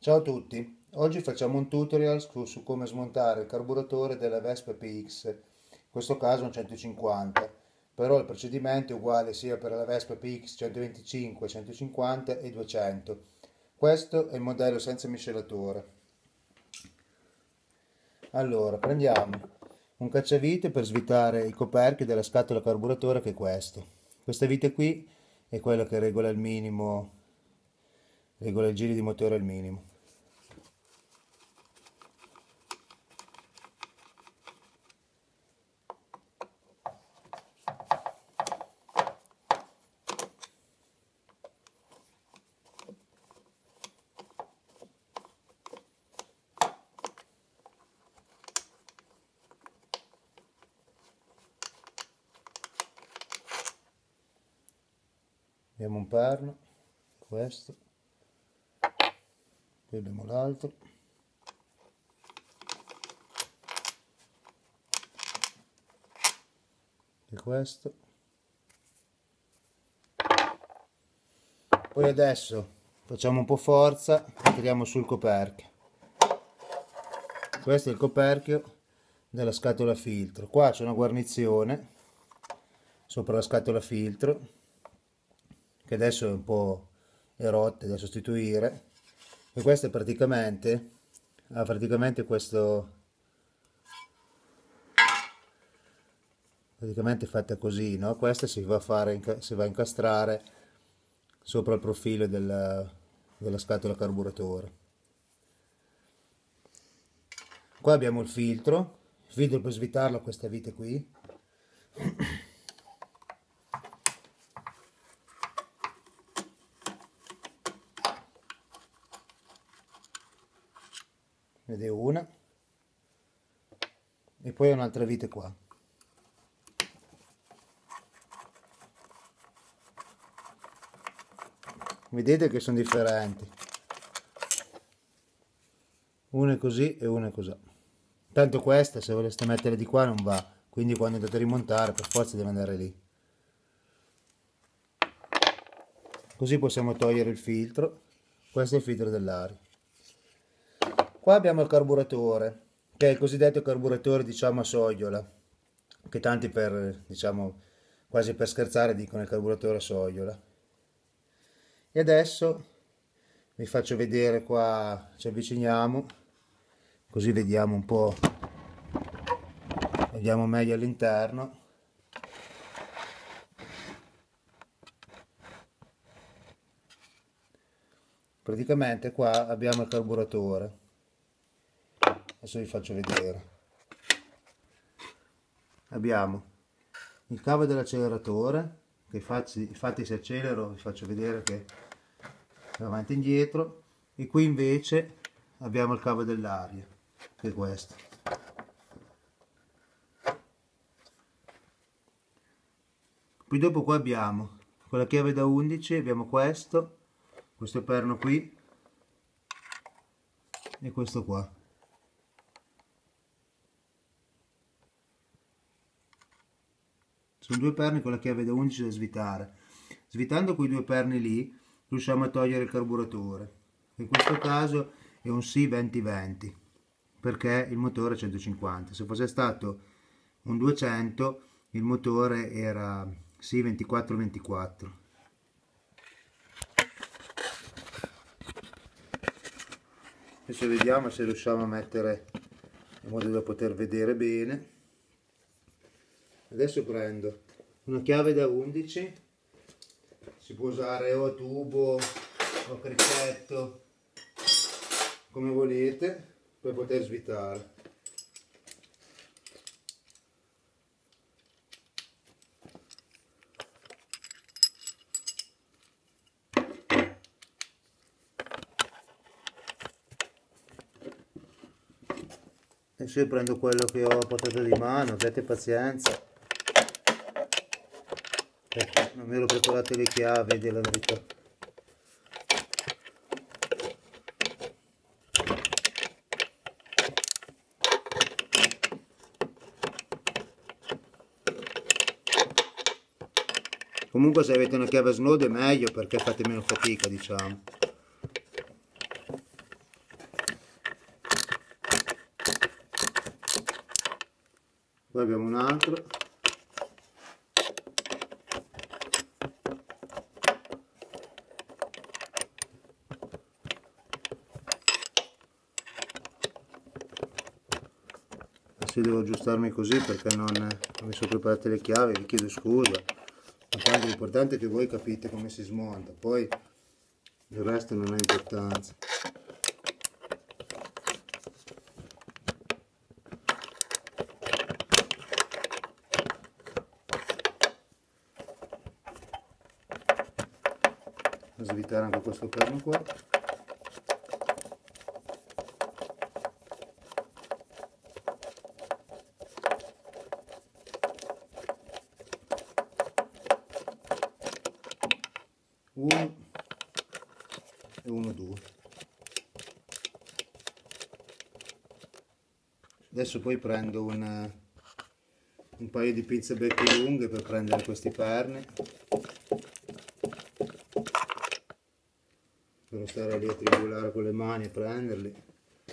Ciao a tutti, oggi facciamo un tutorial su come smontare il carburatore della Vespa PX, in questo caso un 150, però il procedimento è uguale sia per la Vespa PX 125, 150 e 200. Questo è il modello senza miscelatore. Allora, prendiamo un cacciavite per svitare i coperchi della scatola carburatore, che è questo. Questa vite qui è quella che regola il minimo, regola i giri di motore al minimo. Abbiamo un perno, questo, poi abbiamo l'altro, e questo. Poi adesso facciamo un po' forza e tiriamo sul coperchio. Questo è il coperchio della scatola filtro. Qua c'è una guarnizione sopra la scatola filtro che adesso è un po' erotta, da sostituire, e questo è praticamente questo, praticamente fatta così, no? Questa si va a fare, si va a incastrare sopra il profilo della scatola carburatore. Qua abbiamo il filtro per svitarlo a questa vite qui. Vede una, e poi un'altra vite qua. Vedete che sono differenti, una è così e una è così. Tanto questa, se voleste mettere di qua, non va, quindi quando andate a rimontare per forza deve andare lì. Così possiamo togliere il filtro. Questo è il filtro dell'aria. Qua abbiamo il carburatore, che è il cosiddetto carburatore, diciamo, a sogliola, che tanti, per, diciamo, quasi per scherzare dicono il carburatore a sogliola. E adesso vi faccio vedere, qua ci avviciniamo, così vediamo un po', vediamo meglio all'interno. Praticamente qua abbiamo il carburatore, adesso vi faccio vedere. Abbiamo il cavo dell'acceleratore, che infatti se accelero vi faccio vedere che va avanti e indietro, e qui invece abbiamo il cavo dell'aria, che è questo. Poi dopo qua abbiamo con la chiave da 11, abbiamo questo perno qui e questo qua. Sono due perni con la chiave da 11 da svitare. Svitando quei due perni lì riusciamo a togliere il carburatore. In questo caso è un C2020 perché il motore è 150. Se fosse stato un 200 il motore era C2424. Adesso vediamo se riusciamo a mettere in modo da poter vedere bene. Adesso prendo una chiave da 11, si può usare o tubo o criccetto, come volete, per poter svitare. Adesso io prendo quello che ho a portata di mano, abbiate pazienza, perché non mi ero preparate le chiavi, della verità. Comunque se avete una chiave snod è meglio perché fate meno fatica, diciamo. Poi abbiamo un altro. Adesso devo aggiustarmi così perché non mi sono preparate le chiavi, vi chiedo scusa. Ma tanto l'importante è che voi capite come si smonta, poi il resto non ha importanza. Per svitare anche questo perno qua. Uno e uno, due. Adesso poi prendo un paio di pinze becche lunghe per prendere questi perni, per non stare lì a triangolare con le mani e prenderli.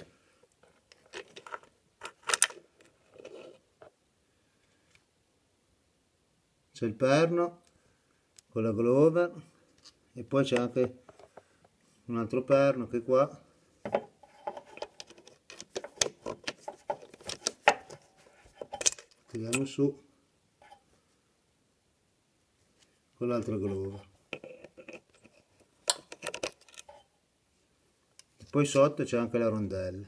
C'è il perno con la glover e poi c'è anche un altro perno che è qua. Tiriamo su con l'altra glover. E poi sotto c'è anche la rondella.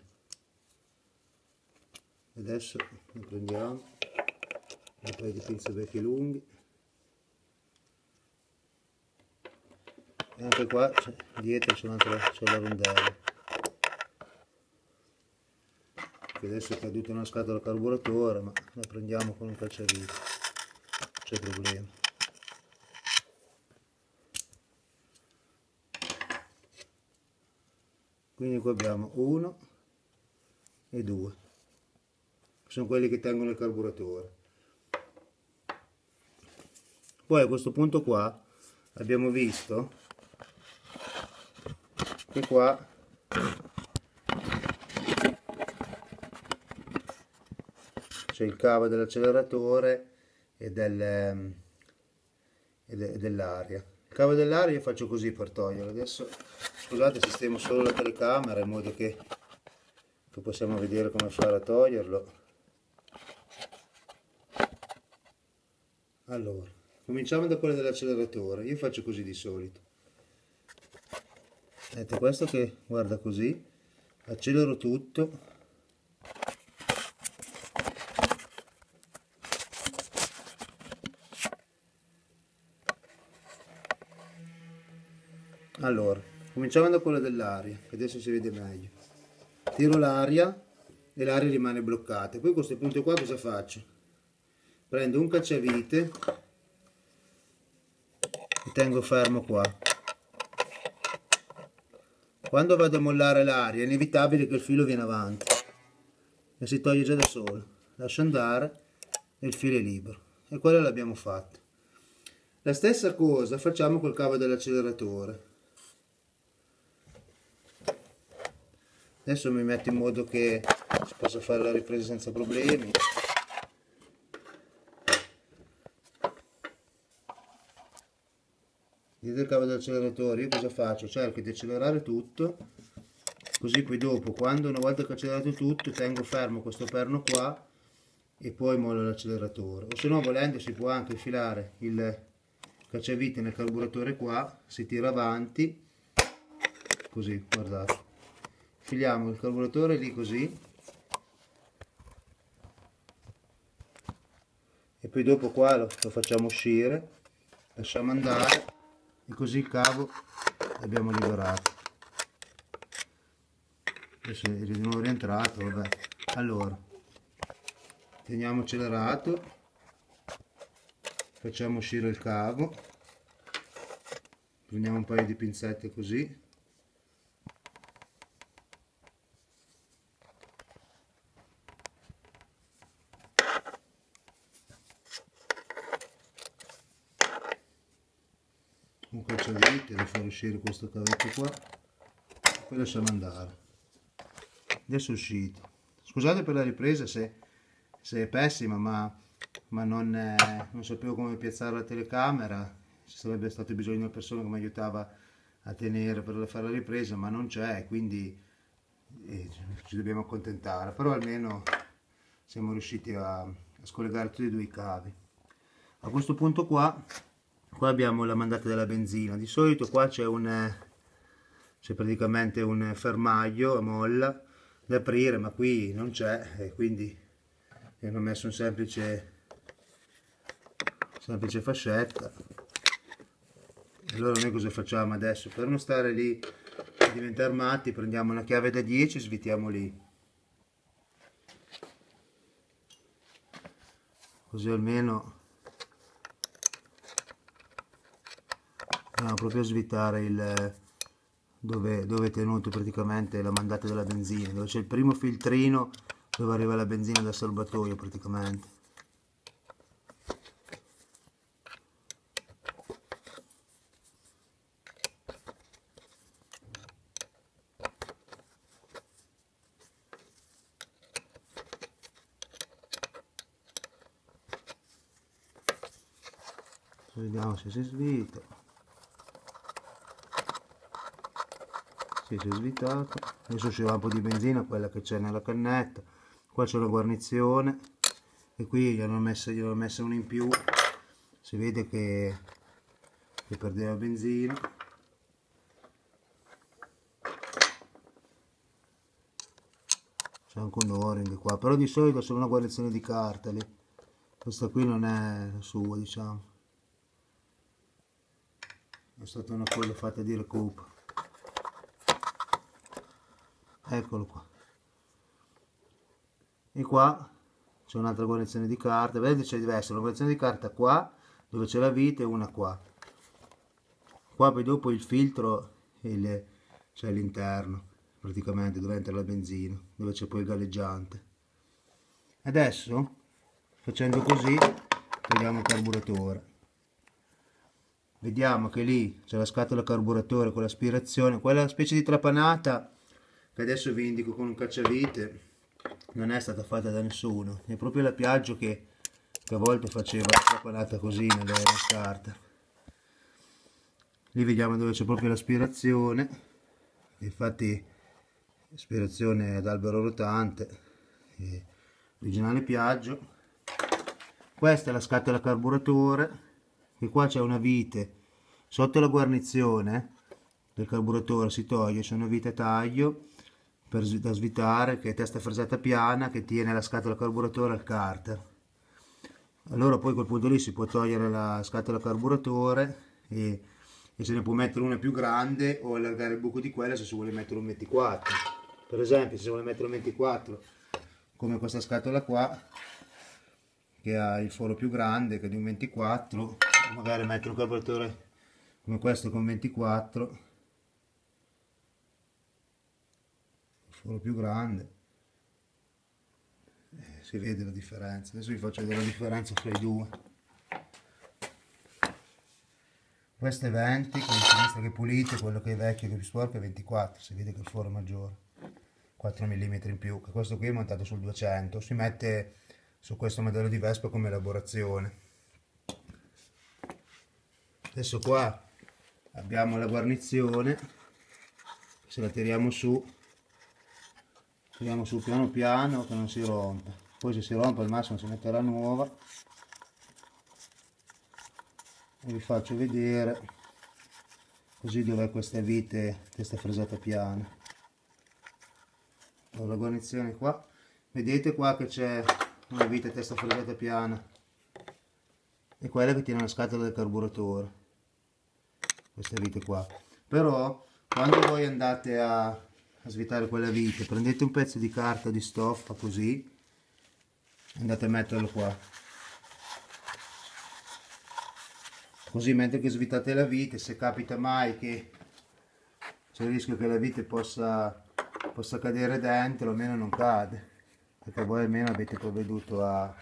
Adesso ne prendiamo un paio di pinze becchi lunghi. E anche qua dietro c'è la rondella. Che adesso è caduta una scatola carburatore, ma la prendiamo con un cacciavite, non c'è problema. Quindi qua abbiamo 1 e 2, sono quelli che tengono il carburatore. Poi a questo punto qua abbiamo visto che qua c'è il cavo dell'acceleratore e dell'aria. Il cavo dell'aria io faccio così per toglierlo. Adesso scusate, sistemo solo la telecamera in modo che possiamo vedere come fare a toglierlo. Allora, cominciamo da quello dell'acceleratore. Io faccio così di solito. Vedete questo che guarda così, accelero tutto. Allora, cominciamo da quello dell'aria, che adesso si vede meglio. Tiro l'aria e l'aria rimane bloccata. Poi a questo punto qua cosa faccio? Prendo un cacciavite e tengo fermo qua. Quando vado a mollare l'aria è inevitabile che il filo viene avanti e si toglie già da solo. Lascio andare e il filo è libero. E quello l'abbiamo fatto. La stessa cosa facciamo col cavo dell'acceleratore. Adesso mi metto in modo che si possa fare la ripresa senza problemi. Vedete il cavo dell'acceleratore? Io cosa faccio? Cerco di accelerare tutto, così poi dopo, quando una volta che ho accelerato tutto, tengo fermo questo perno qua e poi mollo l'acceleratore. O se no, volendo, si può anche infilare il cacciavite nel carburatore qua, si tira avanti, così, guardate. Filiamo il carburatore lì così e poi dopo qua lo facciamo uscire, lasciamo andare e così il cavo l'abbiamo liberato. Adesso è di nuovo rientrato, vabbè. Allora teniamo accelerato, facciamo uscire il cavo, prendiamo un paio di pinzette così. Un cacciavite da far uscire questo cavetto qua, poi lasciamo andare. Adesso è uscito. Scusate per la ripresa se se è pessima, ma non sapevo come piazzare la telecamera. Ci sarebbe stato bisogno di una persona che mi aiutava a tenere per fare la ripresa, ma non c'è, quindi ci dobbiamo accontentare. Però almeno siamo riusciti a scollegare tutti e due i cavi. A questo punto qua abbiamo la mandata della benzina. Di solito qua c'è praticamente un fermaglio a molla da aprire, ma qui non c'è, e quindi hanno messo un semplice fascetta. Allora noi cosa facciamo adesso? Per non stare lì a diventare matti, prendiamo una chiave da 10 e svitiamo lì, così almeno andiamo proprio a svitare dove è tenuto praticamente la mandata della benzina, dove c'è il primo filtrino dove arriva la benzina dal serbatoio praticamente. Vediamo se si svita. Sì, si è svitato. Adesso uscirà un po' di benzina, quella che c'è nella cannetta. Qua c'è la guarnizione e qui gli hanno messa una in più. Si vede che perdeva benzina. C'è anche un O-ring qua, però di solito è solo una guarnizione di carta lì. Questa qui non è la sua, diciamo. È stata una cosa fatta di recupero. Eccolo qua. E qua c'è un'altra guarnizione di carta. Vedete, c'è diversa, una guarnizione di carta qua dove c'è la vite e una qua. Qua poi dopo il filtro c'è all'interno, praticamente dove entra la benzina, dove c'è poi il galleggiante. Adesso, facendo così, togliamo il carburatore. Vediamo che lì c'è la scatola carburatore con l'aspirazione, quella specie di trapanata che adesso vi indico con un cacciavite non è stata fatta da nessuno, è proprio la Piaggio che a volte faceva la trapanata così nelle carte. Lì vediamo dove c'è proprio l'aspirazione, infatti aspirazione ad albero rotante, originale Piaggio. Questa è la scatola carburatore, e qua c'è una vite sotto la guarnizione del carburatore, si toglie, c'è una vite a taglio da svitare che è testa frezzata piana che tiene la scatola carburatore al carter. Allora poi a quel punto lì si può togliere la scatola carburatore e se ne può mettere una più grande o allargare il buco di quella se si vuole mettere un 24. Per esempio se si vuole mettere un 24 come questa scatola qua che ha il foro più grande che è di un 24, magari mettere un carburatore come questo con 24, il foro più grande, si vede la differenza. Adesso vi faccio vedere la differenza fra i due. Questo è 20, quello di sinistra che è pulito, quello che è vecchio che è più sporco è 24, si vede che il foro è maggiore, 4 mm in più, che questo qui è montato sul 200, si mette su questo modello di Vespa come elaborazione. Adesso qua abbiamo la guarnizione, se la tiriamo su piano piano che non si rompa, poi se si rompe al massimo si mette la nuova e vi faccio vedere così dov'è questa vite testa frezzata piana. Allora, la guarnizione qua, vedete qua che c'è una vite testa frezzata piana e quella che tiene la scatola del carburatore, questa vite qua. Però quando voi andate a svitare quella vite, prendete un pezzo di carta di stoffa così, andate a metterlo qua, così mentre che svitate la vite, se capita mai che c'è il rischio che la vite possa cadere dentro, almeno non cade, perché voi almeno avete provveduto a...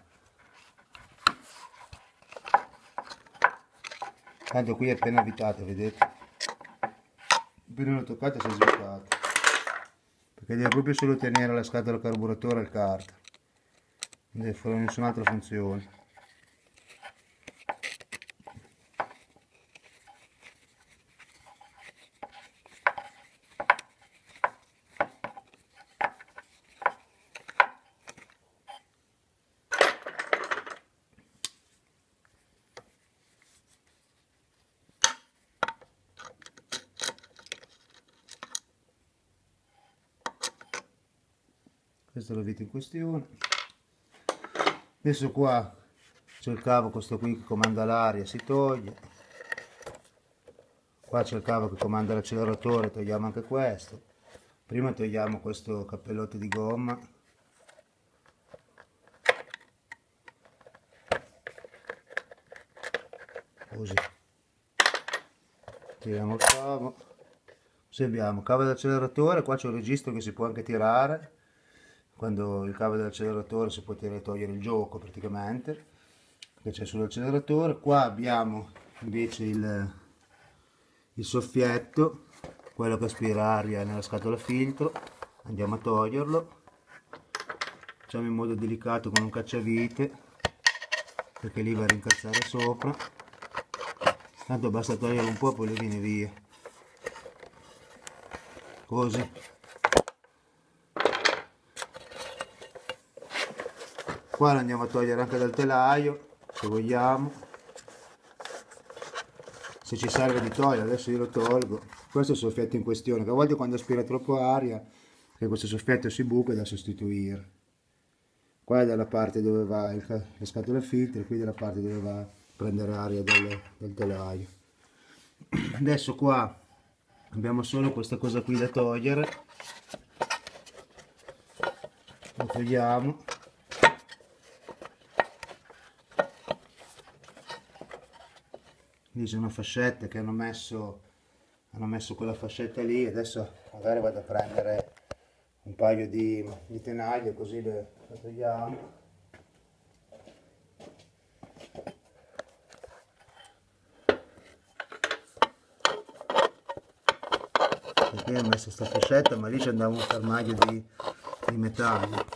Tanto qui è appena avvitato, vedete? Appena l'ho toccata si è svitato, perché deve proprio solo tenere la scatola carburatore al carta. non deve fare nessun'altra funzione. Questo è la vite in questione. Adesso qua c'è il cavo, questo qui che comanda l'aria, si toglie. Qua c'è il cavo che comanda l'acceleratore, togliamo anche questo. Prima togliamo questo cappellotto di gomma. Così. Tiriamo il cavo. Così abbiamo il cavo dell'acceleratore, qua c'è un registro che si può anche tirare. Quando il cavo dell'acceleratore si può togliere il gioco praticamente, che c'è sull'acceleratore. Qua abbiamo invece il soffietto, quello che aspira aria nella scatola filtro. Andiamo a toglierlo, facciamo in modo delicato con un cacciavite, perché lì va a rincazzare sopra. Tanto basta toglierlo un po' e poi viene via, così. Qua lo andiamo a togliere anche dal telaio, se vogliamo, se ci serve di togliere. Adesso io lo tolgo. Questo è il soffietto in questione, che a volte quando aspira troppo aria, che questo soffietto si buca, è da sostituire. Qua è dalla parte dove va le scatole filtro, qui dalla parte dove va a prendere aria del telaio. Adesso qua abbiamo solo questa cosa qui da togliere, lo togliamo. Lì c'è una fascetta che hanno messo quella fascetta lì. Adesso magari vado a prendere un paio di tenaglie, così le togliamo. Perché ho messo questa fascetta, ma lì c'è andava un fermaglio di metallo.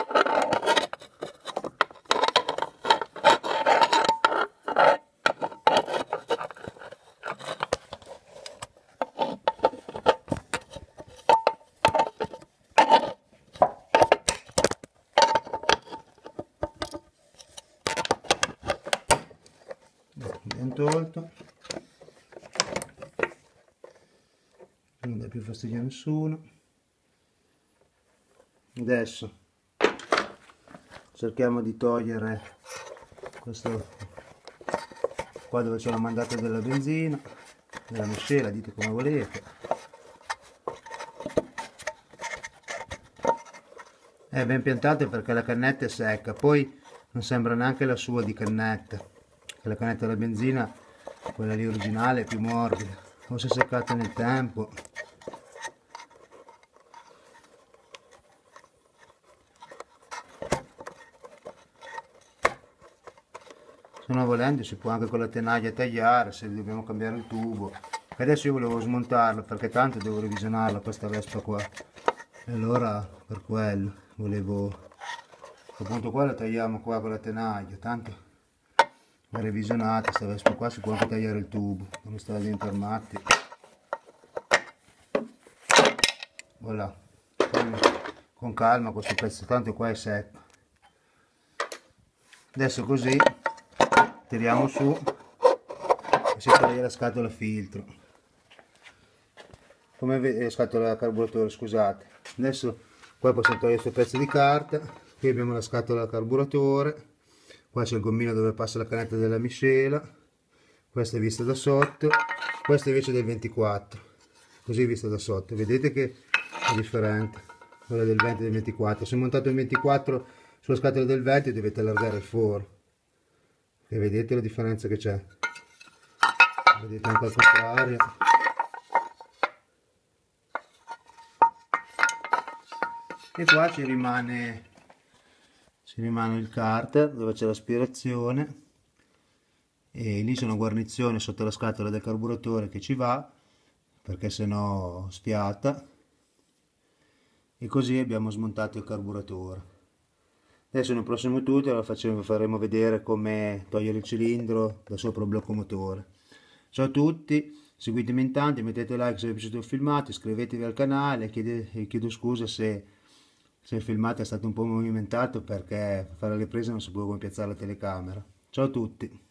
Abbiamo tolto, non dà più fastidio a nessuno. Adesso cerchiamo di togliere questo qua dove c'è la mandata della benzina, della miscela, dite come volete. È ben piantato perché la cannetta è secca, poi non sembra neanche la sua di cannetta, che la cannetta della benzina, quella lì originale, è più morbida, o si è seccata nel tempo. Se no, volendo, si può anche con la tenaglia tagliare se dobbiamo cambiare il tubo. Adesso io volevo smontarlo perché tanto devo revisionarla questa Vespa qua, e allora per quello volevo, appunto, qua la tagliamo qua con la tenaglia, tanto la revisionata questa Vespa qua, si può anche tagliare il tubo come stava dentro armati. Voilà, con calma questo pezzo, tanto qua è secco. Adesso così tiriamo su e si toglie la scatola filtro, come vedete, scatola carburatore, scusate. Adesso qua possiamo togliere questo pezzo di carta. Qui abbiamo la scatola carburatore, qua c'è il gommino dove passa la canetta della miscela, questa è vista da sotto, questa invece è del 24, così vista da sotto, vedete che è differente, quella del 20 e del 24. Se montate il 24 sulla scatola del 20 dovete allargare il foro, e vedete la differenza che c'è, vedete anche al contrario. E qua ci rimane il carter dove c'è l'aspirazione, e lì c'è una guarnizione sotto la scatola del carburatore che ci va, perché sennò spiatta. E così abbiamo smontato il carburatore. Adesso nel prossimo tutorial faremo vedere come togliere il cilindro da sopra il blocco motore. Ciao a tutti, seguitemi in tanti, mettete like se vi è piaciuto il filmato, iscrivetevi al canale e chiedo scusa se il filmato è stato un po' movimentato perché per fare le prese non sapevo come piazzare la telecamera. Ciao a tutti.